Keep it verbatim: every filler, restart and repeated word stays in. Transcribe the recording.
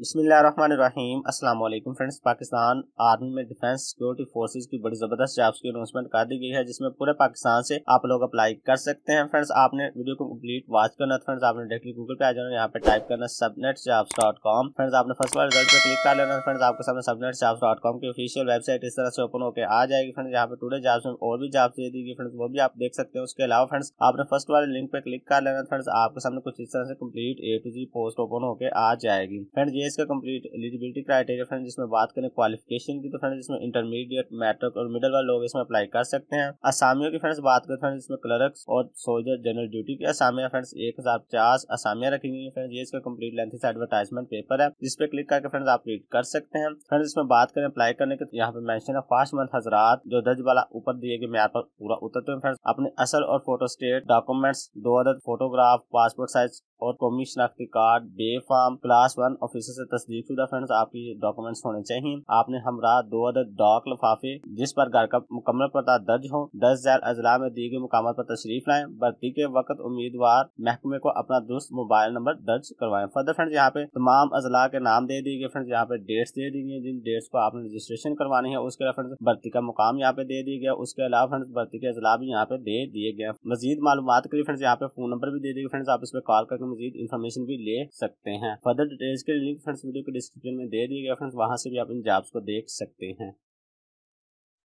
बिस्मिल्लाहिर्रहमानिर्रहीम अस्सलाम वालेकुम फ्रेंड्स। पाकिस्तान आर्मी में डिफेंस सिक्योरिटी फोर्सेस की बड़ी जबरदस्त जॉब्स की अनाउंसमेंट कर दी गई है, जिसमें पूरे पाकिस्तान से आप लोग अप्लाई कर सकते हैं। फ्रेंड्स आपने वीडियो को कंप्लीट वॉच करना है। फ्रेंड्स आपने डायरेक्टली गूगल पे आ जाना, यहाँ पे टाइप करना subnet jobs dot com. Friends आपने फर्स्ट वाले रिजल्ट पे क्लिक कर लेना। फ्रेंड्स आपके सामने सबनेट जॉब्स डॉट कॉम की ऑफिशियल वेबसाइट इस तरह से ओपन होकर आ जाएगी। फ्रेंड्स यहाँ पे टुडे जॉब्स में और भी जॉब्स दे दी गई, फ्रेंड्स वो भी आप देख सकते हैं। उसके अलावा फ्रेंड्स आपने फर्स्ट वाले लिंक पे क्लिक कर लेना। फ्रेंड्स आपके सामने कुछ इस तरह से complete A to Z post open होकर आ जाएगी। फ्रेंड्स ये इसका कंप्लीट एलिजिबिलिटी क्राइटेरिया फ्रेंड्स जिसमें बात करें क्वालिफिकेशन की, तो फ्रेंड्स इसमें इंटरमीडिएट, मैट्रिक और मिडिल वाले लोग इसमें अप्लाई कर सकते हैं। असामियों की फ्रेंड्स बात करें फ्रेंड्स इसमें क्लर्क्स और सोल्जर जनरल ड्यूटी की असामियां फ्रेंड्स एक हजार पचास असामियां रखी गई है। फ्रेंड्स ये इसका कंप्लीट लेंथी सा एडवर्टाइजमेंट पेपर है, जिस पे क्लिक करके फ्रेंड्स आप रीड कर सकते हैं। फ्रेंड्स इसमें बात करें अप्लाई करने के, यहाँ पे मेंशन है फर्स्ट मंथ हजरात जो दर्ज वाला ऊपर दिए गए म्यार पर पूरा उतरते हैं। फ्रेंड्स अपने असल और फोटो स्टेट डॉक्यूमेंट्स, दो अदद फोटोग्राफ, पासपोर्ट साइज और कौमी शनाख्ती card, B form class one officer से तस्दीक शुदा फ्रेंड्स आपकी डॉक्यूमेंट्स होने चाहिए। आपने हमरा दो अदद डॉक लिफाफे जिस पर घर का मुकम्मल पता दर्ज हो दस हजार अजला में दी गई मुकामात पर तशरीफ लाएं। भर्ती के वक्त उम्मीदवार महकमे को अपना दुरुस्त मोबाइल नंबर दर्ज करवाएं। फर्दर फ्रेंड्स यहाँ पे तमाम अजला के नाम दे दिए गए। फ्रेंड्स यहाँ पे डेट्स दे दी गई, जिन डेट्स को आपने रजिस्ट्रेशन करवानी है। उसके अलावा फ्रेंड्स भर्ती का मुकाम यहाँ पे दे दिया गया। उसके अलावा फ्रेंड्स भर्ती के अजला भी यहाँ पे दे दिए गए। मजीद मालूमात के लिए फ्रेंड्स यहाँ पे फोन नंबर भी दे दिए। फ्रेंड्स आप इस पे कॉल करके मजीद इन्फॉर्मेशन भी ले सकते हैं। फर्दर डिटेल्स के लिंक फ्रेंड्स वीडियो के डिस्क्रिप्शन में दे दिए गए। फ्रेंड्स वहां से भी आप इन जॉब्स को देख सकते हैं।